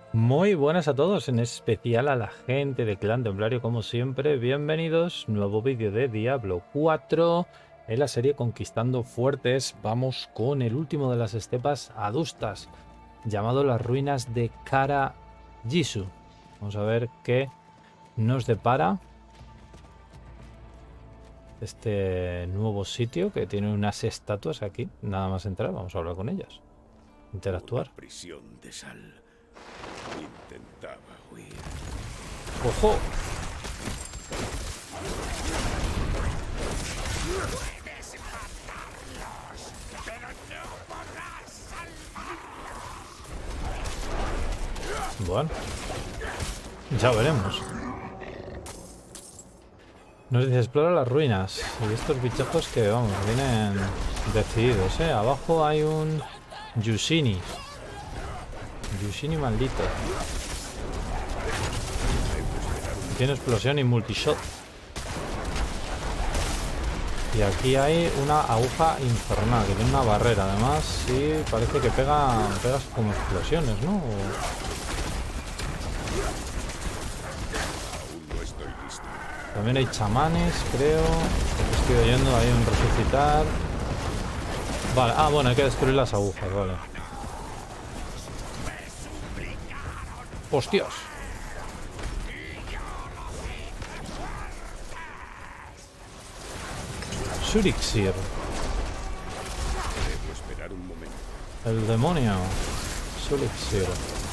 Muy buenas a todos, en especial a la gente de Clan Templario, como siempre. Bienvenidos, nuevo vídeo de Diablo 4 en la serie Conquistando Fuertes. Vamos con el último de las estepas adustas, llamado las ruinas de Kara Jisoo. Vamos a ver qué nos depara este nuevo sitio que tiene unas estatuas aquí. Nada más entrar, vamos a hablar con ellas, interactuar. Una prisión de sal. Intentaba huir. ¡Ojo! Puedes matarlos, pero no podrás salvarlos. Bueno, ya veremos. Nos dice explora las ruinas. Y estos bichajos que, vamos, vienen decididos, ¿eh? Abajo hay un Yushini. Yushini maldito. Tiene explosión y multishot. Y aquí hay una aguja infernal que tiene una barrera. Además, sí, parece que pegas como explosiones, ¿no? Aún no estoy listo. También hay chamanes, creo. Estoy oyendo, hay un resucitar. Vale, bueno, hay que destruir las agujas, vale. ¡Hostias! Surixir. Debo esperar un momento. El demonio. Surixir.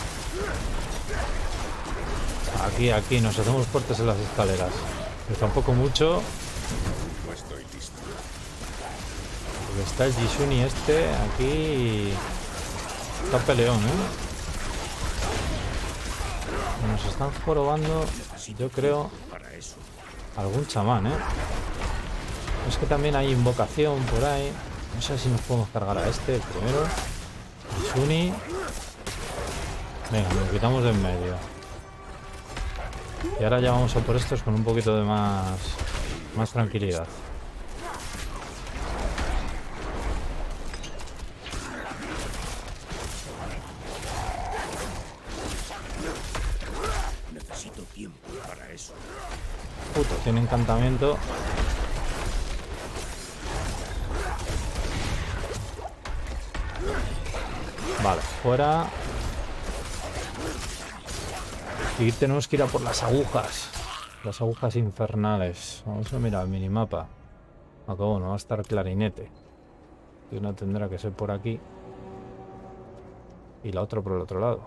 Aquí, nos hacemos fuertes en las escaleras. Pero tampoco mucho. Aún no estoy listo. Porque está el Jisuni este. Aquí. Está peleón, ¿eh? Nos están jorobando, yo creo, Para eso. algún chamán, ¿eh? Es que también hay invocación por ahí. No sé si nos podemos cargar a este primero. Jisuni. Venga, nos quitamos de en medio. Y ahora ya vamos a por estos con un poquito de más tranquilidad. Necesito tiempo para eso. Puto, tiene encantamiento. Vale, fuera. Y tenemos que ir a por las agujas. Las agujas infernales. Vamos a mirar el minimapa. Acá bueno, va a estar clarinete. Y una tendrá que ser por aquí. Y la otra por el otro lado.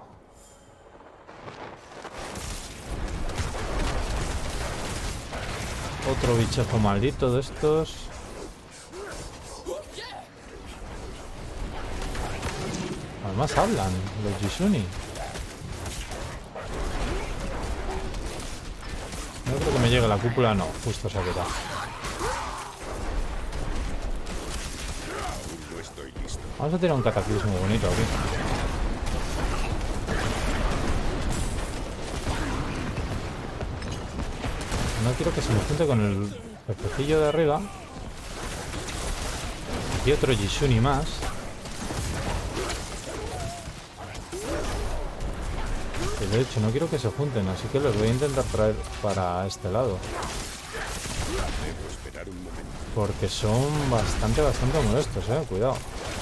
Otro bichazo maldito de estos. Además hablan los Jisuni. No creo que me llegue la cúpula, no. Justo se ha quitado. Aún no estoy listo. Vamos a tirar un cataclismo bonito aquí. No quiero que se me junte con el jefecillo de arriba. Y otro Jisuni más. Y de hecho no quiero que se junten, así que los voy a intentar traer para este lado. Debo esperar un momento. Porque son bastante molestos, cuidado.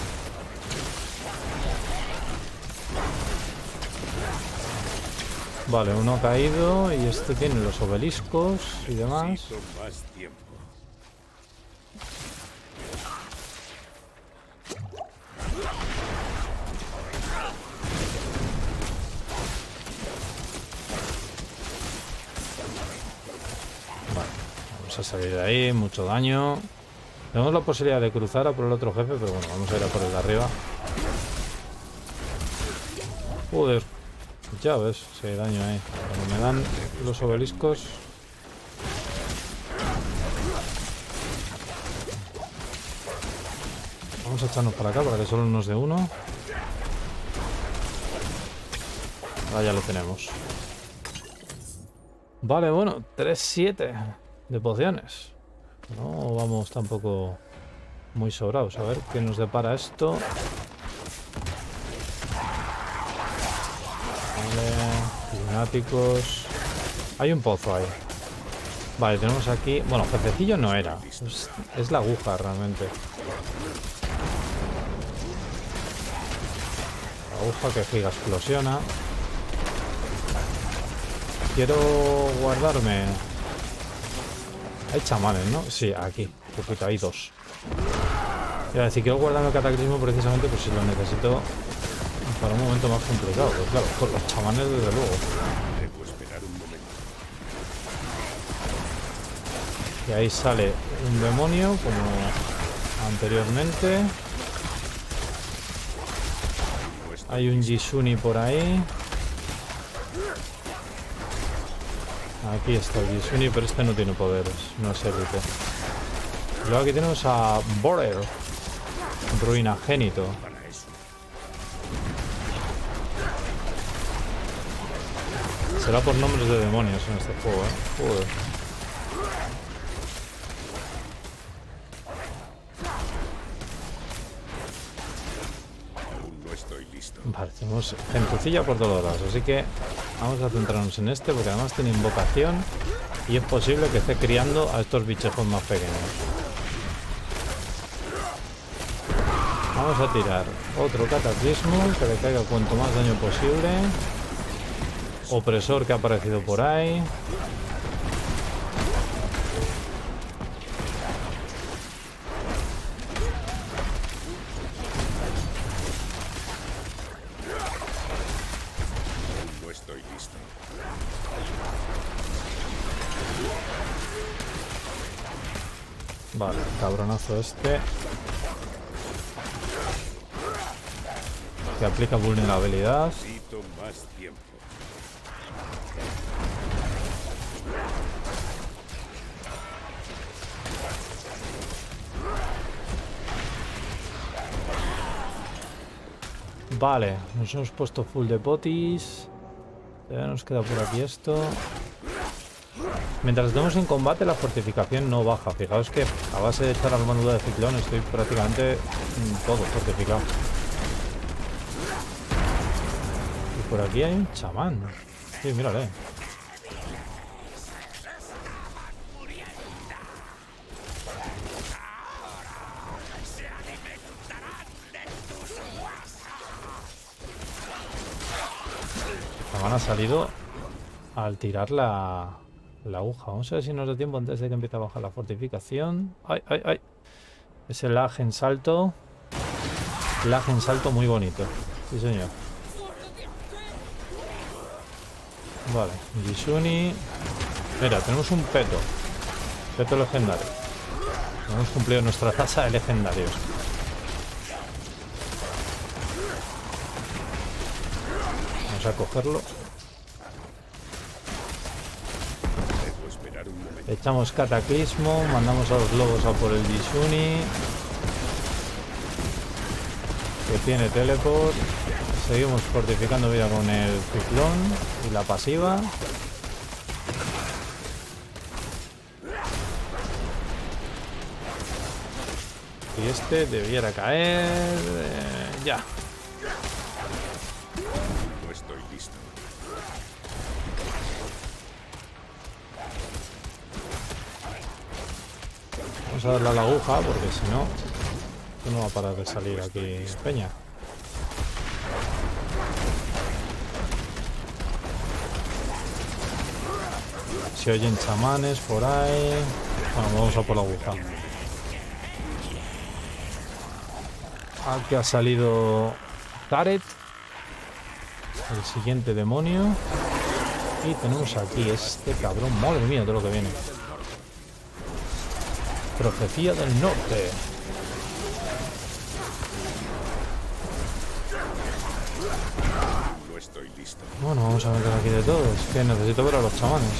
Vale, uno ha caído y este tiene los obeliscos y demás. Necesito más tiempo. Vale, vamos a salir de ahí, mucho daño. Tenemos la posibilidad de cruzar a por el otro jefe, pero bueno, vamos a ir a por el de arriba. Joder, ya ves, si hay daño ahí. Cuando me dan los obeliscos. Vamos a echarnos para acá para que solo nos dé uno. Ahora ya lo tenemos. Vale, bueno, 3-7 de pociones. No vamos tampoco muy sobrados. A ver qué nos depara esto. Vale, lunáticos. Hay un pozo ahí. Vale, tenemos aquí... Bueno, pececillo no era. Es la aguja realmente. La aguja que giga explosiona. Quiero guardarme... Hay chamanes, ¿no? Sí, aquí. Un poquito, hay dos. Iba a decir, quiero guardarme el cataclismo precisamente pues si lo necesito para un momento más complicado. Pues claro, con los chamanes desde luego. Debo esperar un momento. Y ahí sale un demonio como anteriormente. Hay un Jisuni por ahí. Aquí está el Jisuni, pero este no tiene poderes, no es élite. Luego aquí tenemos a Border, ruinagénito. Será por nombres de demonios en este juego, ¿eh? Joder. Aún no estoy listo. Vale, tenemos gentecilla por todos lados, así que vamos a centrarnos en este porque además tiene invocación y es posible que esté criando a estos bichejos más pequeños. Vamos a tirar otro cataclismo que le caiga cuanto más daño posible. Opresor que ha aparecido por ahí. Aún no estoy listo. Vale, cabronazo este. Que aplica vulnerabilidad. Necesito más tiempo. Vale, nos hemos puesto full de potis. Ya nos queda por aquí esto. Mientras estemos en combate la fortificación no baja. Fijaos que a base de echar armadura de ciclón estoy prácticamente todo fortificado. Y por aquí hay un chamán. Sí, mírale. El chamán ha salido al tirar la aguja. Vamos a ver si nos da tiempo antes de que empiece a bajar la fortificación. ¡Ay, ay, ay! Ese lag en salto. Lag en salto muy bonito. Sí, señor. Vale, Jisuni. Mira, tenemos un peto. Peto legendario. Hemos cumplido nuestra tasa de legendarios. Vamos a cogerlo. Debo esperar un momento. Echamos cataclismo. Mandamos a los lobos a por el Jisuni. Que tiene teleport. Seguimos fortificando vida con el ciclón y la pasiva. Y este debiera caer ya. No estoy listo. Vamos a darle a la aguja porque si no, esto no va a parar de salir aquí peña. Se oyen chamanes por ahí. Bueno, vamos a por la aguja. Aquí ha salido Taret, el siguiente demonio. Y tenemos aquí este cabrón. Madre mía, de lo que viene. Profecía del Norte. No estoy listo. Bueno, vamos a meter aquí de todo. Es que necesito ver a los chamanes.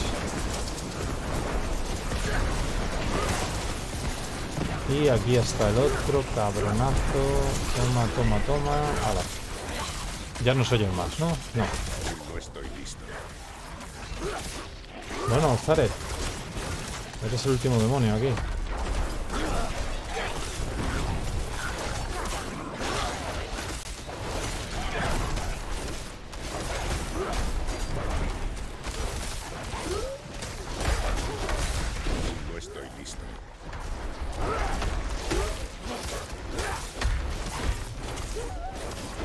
Y aquí está el otro cabronazo. Toma, toma, toma. Ahora. Ya no se oyen más, ¿no? No. Aún no estoy listo. Bueno, Zaret. Eres el último demonio aquí.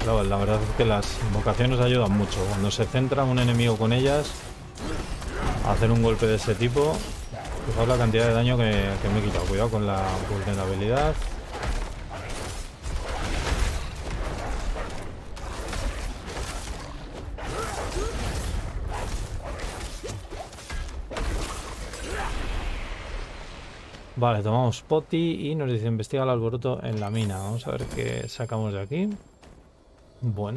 Claro, la verdad es que las invocaciones ayudan mucho. Cuando se centra un enemigo con ellas, hacer un golpe de ese tipo, fijaos la cantidad de daño que me he quitado. Cuidado con la vulnerabilidad. Vale, tomamos poti y nos dice investiga el alboroto en la mina. Vamos a ver qué sacamos de aquí. Bueno.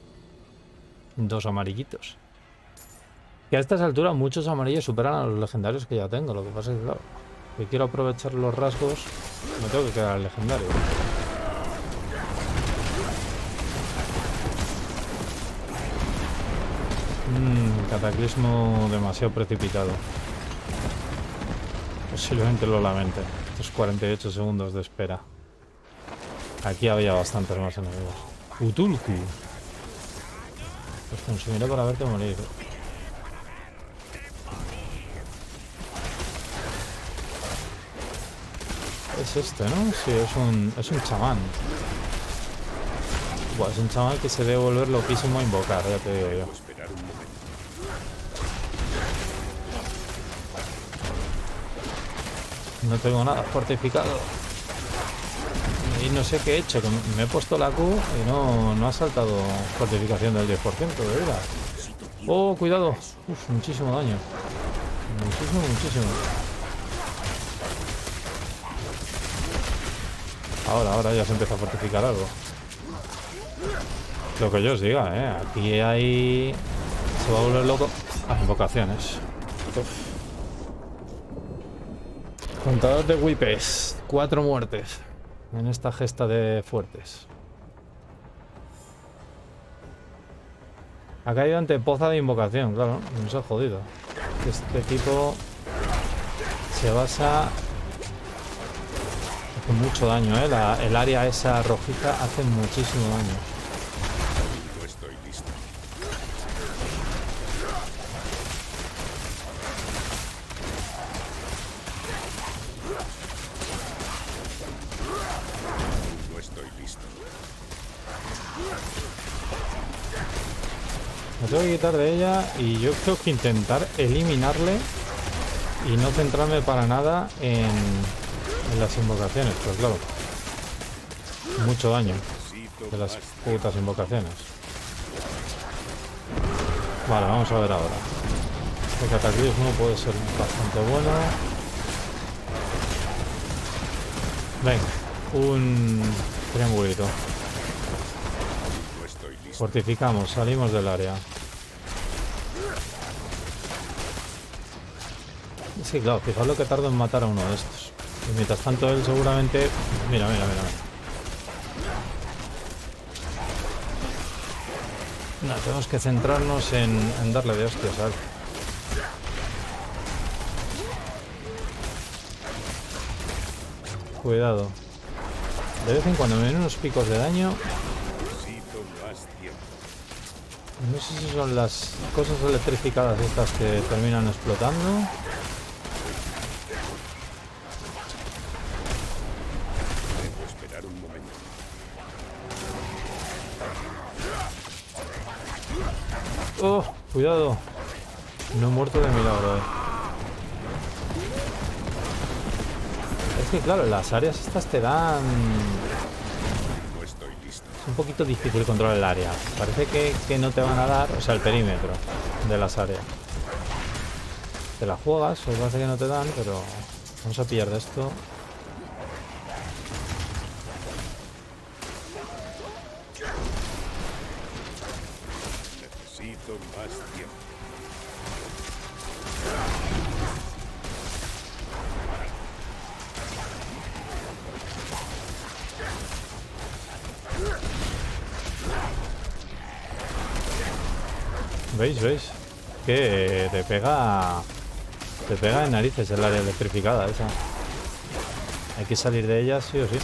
2 amarillitos. Que a estas alturas muchos amarillos superan a los legendarios que ya tengo. Lo que pasa es que, claro, si quiero aprovechar los rasgos, me tengo que quedar al legendario. Cataclismo demasiado precipitado. Posiblemente lo lamente. Estos 48 segundos de espera. Aquí había bastantes más enemigos. Utulku. Pues consumiré para verte morir. Es este, ¿no? Sí, es un chamán. Buah, es un chamán que se debe volver loquísimo a invocar, ya te digo yo. No tengo nada fortificado. Y no sé qué he hecho, que me he puesto la Q y no ha saltado fortificación del 10% de vida. Oh, cuidado. Uf, muchísimo daño. Muchísimo. Ahora ya se empieza a fortificar algo. Lo que yo os diga, aquí hay... Se va a volver loco. Las invocaciones. Uf. Contador de whippes. 4 muertes. En esta gesta de fuertes. Ha caído ante poza de invocación, claro. Nos ha jodido. Este tipo se basa... Hace mucho daño, el área esa rojiza hace muchísimo daño. No estoy listo. No estoy listo. Me tengo que quitar de ella y yo creo que intentar eliminarle y no centrarme para nada en las invocaciones, pues claro. Mucho daño de las putas invocaciones. Vale, vamos a ver ahora. El cataclismo puede ser bastante bueno. Venga, un triangulito. No estoy listo. Fortificamos, salimos del área. Sí, claro, fijaos lo que tardo en matar a uno de estos. Y mientras tanto él seguramente... Mira. No, tenemos que centrarnos en darle de hostias a él. Cuidado. De vez en cuando me vienen unos picos de daño. Necesito más tiempo. No sé si son las cosas electrificadas estas que terminan explotando. Debo esperar un momento. ¡Oh! Cuidado. No he muerto de milagro, Es que claro, las áreas estas te dan... No estoy listo. Es un poquito difícil controlar el área. Parece que no te van a dar, o sea, el perímetro de las áreas. Te la juegas, pues parece que no te dan, pero vamos a pillar de esto. Necesito más tiempo. ¿Veis? Que te pega en narices el área electrificada esa. Hay que salir de ella sí o sí.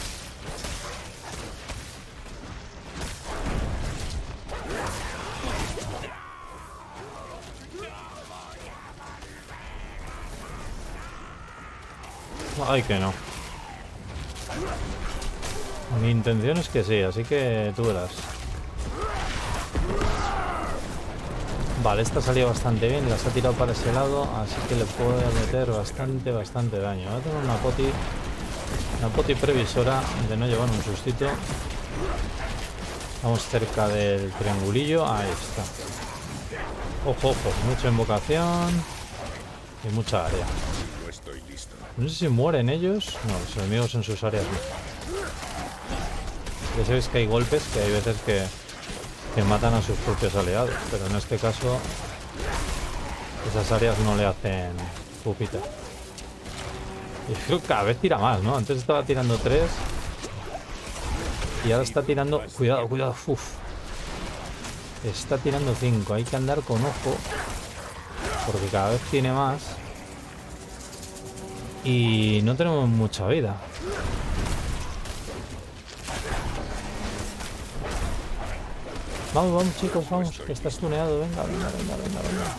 Ay, que no. Mi intención es que sí, así que tú verás. Vale, esta salió bastante bien, las ha tirado para ese lado, así que le puedo meter bastante daño. Voy a tener una poti previsora de no llevar un sustito. Estamos cerca del triangulillo, ahí está. Ojo, ojo, mucha invocación y mucha área. No estoy listo. No sé si mueren ellos. No, los enemigos en sus áreas no. Ya sabéis que hay golpes, que hay veces que matan a sus propios aliados, pero en este caso esas áreas no le hacen pupita. Y creo que cada vez tira más, ¿no? Antes estaba tirando 3 y ahora está tirando... Cuidado, cuidado, uff. Está tirando 5, hay que andar con ojo porque cada vez tiene más y no tenemos mucha vida. Vamos, vamos chicos, vamos, que está stuneado, venga, venga, venga, venga, venga.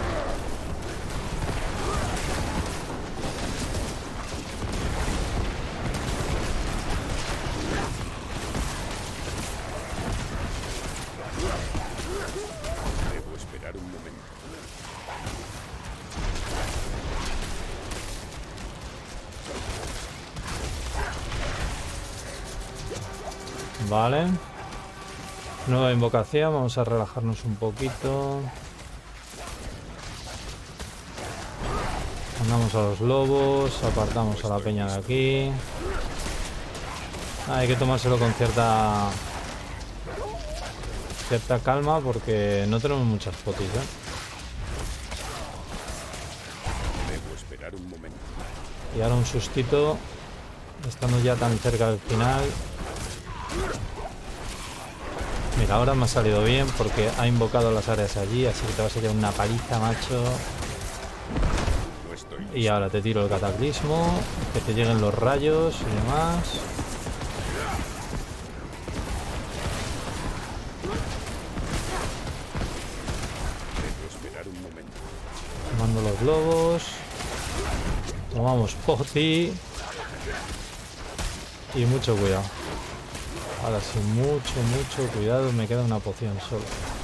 Debo esperar un momento. Vale. Nueva invocación, vamos a relajarnos un poquito. Mandamos a los lobos, apartamos a la peña de aquí. Hay que tomárselo con cierta calma porque no tenemos muchas potis, ¿eh? Debo esperar un momento. Y ahora un sustito, estando ya tan cerca del final. Mira, ahora me ha salido bien porque ha invocado las áreas allí, así que te vas a llevar una paliza, macho. No estoy listo. Y ahora te tiro el cataclismo, que te lleguen los rayos y demás. Debo esperar un momento. Tomando los globos. Tomamos poti. Y mucho cuidado. Ahora sí, mucho cuidado. Me queda una poción solo.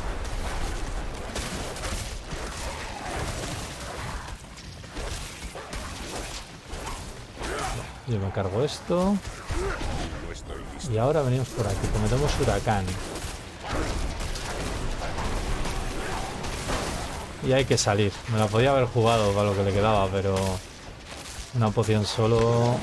Yo me cargo esto. No estoy listo. Y ahora venimos por aquí. Cometemos huracán. Y hay que salir. Me la podía haber jugado para lo que le quedaba, pero... Una poción solo...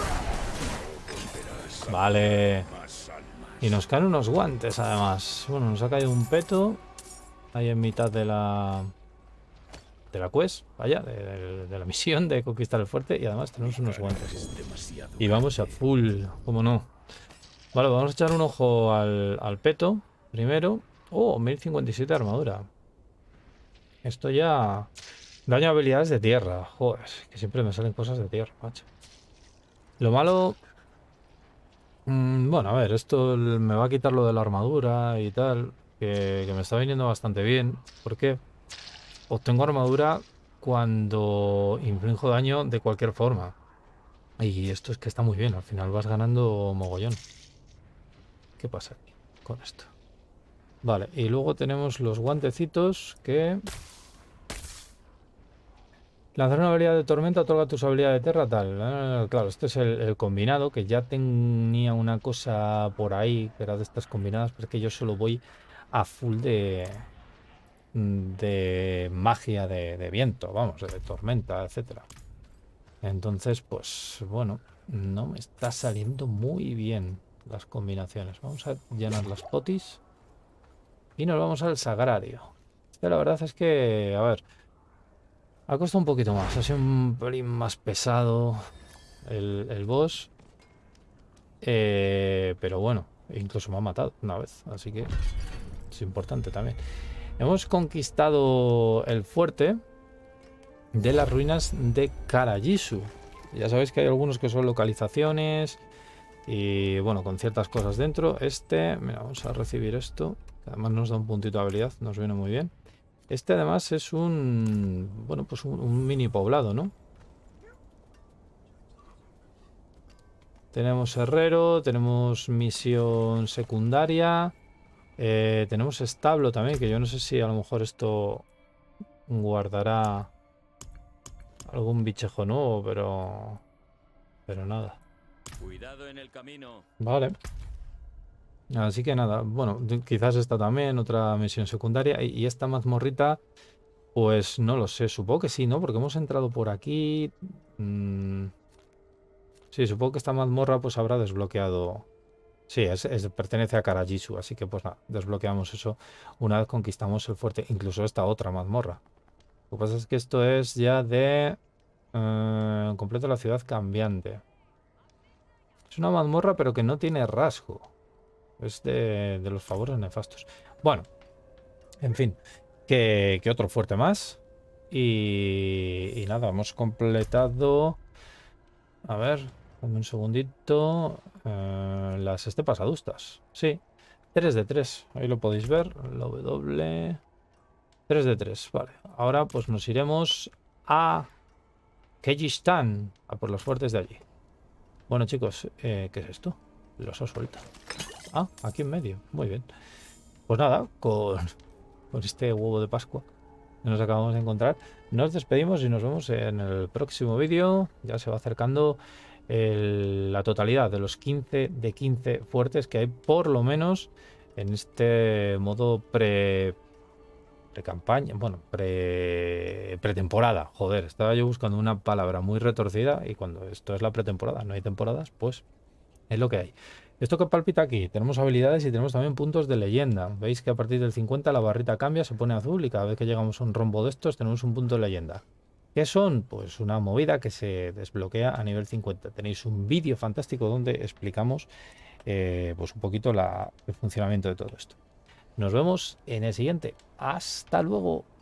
Vale. Más almas. Y nos caen unos guantes, además. Bueno, nos ha caído un peto. Ahí en mitad de la... De la quest, vaya, de la misión de conquistar el fuerte. Y además tenemos unos guantes. Es demasiado Y vamos a full, ¿cómo no? Vale, vamos a echar un ojo al peto primero. Oh, 1057 de armadura. Esto ya... Daño a habilidades de tierra. Joder, que siempre me salen cosas de tierra, macho. Lo malo... bueno, a ver, esto me va a quitar lo de la armadura y tal. Que me está viniendo bastante bien. Porque obtengo armadura cuando inflijo daño de cualquier forma. Y esto es que está muy bien. Al final vas ganando mogollón. ¿Qué pasa aquí con esto? Vale, y luego tenemos los guantecitos que... Lanzar una habilidad de tormenta otorga tus habilidades de tierra, tal. Claro, este es el combinado, que ya tenía una cosa por ahí, que era de estas combinadas, pero es que yo solo voy a full de magia de viento, vamos, de tormenta, etcétera. Entonces, pues, bueno, no me está saliendo muy bien las combinaciones. Vamos a llenar las potis y nos vamos al sagrario. La verdad es que, a ver... Ha costado un poquito más, ha sido un pelín más pesado el boss. Pero bueno, incluso me ha matado una vez, así que es importante también. Hemos conquistado el fuerte de las ruinas de Karayisu. Ya sabéis que hay algunos que son localizaciones y bueno, con ciertas cosas dentro. Mira, vamos a recibir esto, que además nos da un puntito de habilidad, nos viene muy bien. Este además es bueno, pues un mini poblado, ¿no? Tenemos herrero, tenemos misión secundaria Tenemos establo también, que yo no sé si a lo mejor esto guardará algún bichejo nuevo, pero nada. Cuidado en el camino. Vale. Así que nada, bueno, quizás esta también, otra misión secundaria. Y esta mazmorrita, pues no lo sé, supongo que sí, ¿no? Porque hemos entrado por aquí. Sí, supongo que esta mazmorra pues habrá desbloqueado. Sí, pertenece a Karajisu, así que pues nada, desbloqueamos eso una vez conquistamos el fuerte, incluso esta otra mazmorra. Lo que pasa es que esto es ya de... completo la ciudad cambiante. Es una mazmorra pero que no tiene rasgo. Es de los favores nefastos. Bueno, en fin, que otro fuerte más. Y nada, hemos completado... A ver, dame un segundito. Las estepas adustas. Sí, 3 de 3. Ahí lo podéis ver. La W. 3 de 3. Vale. Ahora pues nos iremos a Kyrgyzstan. A por los fuertes de allí. Bueno, chicos, ¿qué es esto? Los ha suelto. Ah, aquí en medio. Muy bien. Pues nada, con este huevo de Pascua que nos acabamos de encontrar, nos despedimos y nos vemos en el próximo vídeo. Ya se va acercando la totalidad de los 15 de 15 fuertes que hay por lo menos en este modo pre-campaña, bueno, pretemporada. Joder, estaba yo buscando una palabra muy retorcida y cuando esto es la pretemporada, no hay temporadas, pues es lo que hay. Esto que palpita aquí, tenemos habilidades y tenemos también puntos de leyenda. Veis que a partir del 50 la barrita cambia, se pone azul y cada vez que llegamos a un rombo de estos tenemos un punto de leyenda. ¿Qué son? Pues una movida que se desbloquea a nivel 50. Tenéis un vídeo fantástico donde explicamos pues un poquito el funcionamiento de todo esto. Nos vemos en el siguiente. Hasta luego.